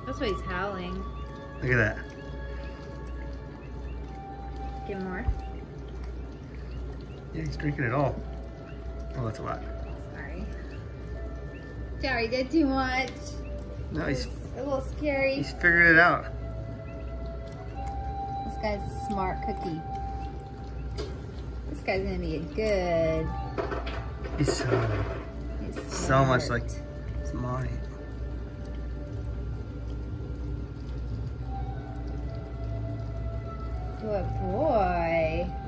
That's why he's howling. Look at that. Get more. Yeah, he's drinking it all. Oh, that's a lot. Sorry. Sorry, did too much. No, he's a little scary. He's figured it out. This guy's a smart cookie. This guy's gonna be a good. He's so much like his mommy. Good boy.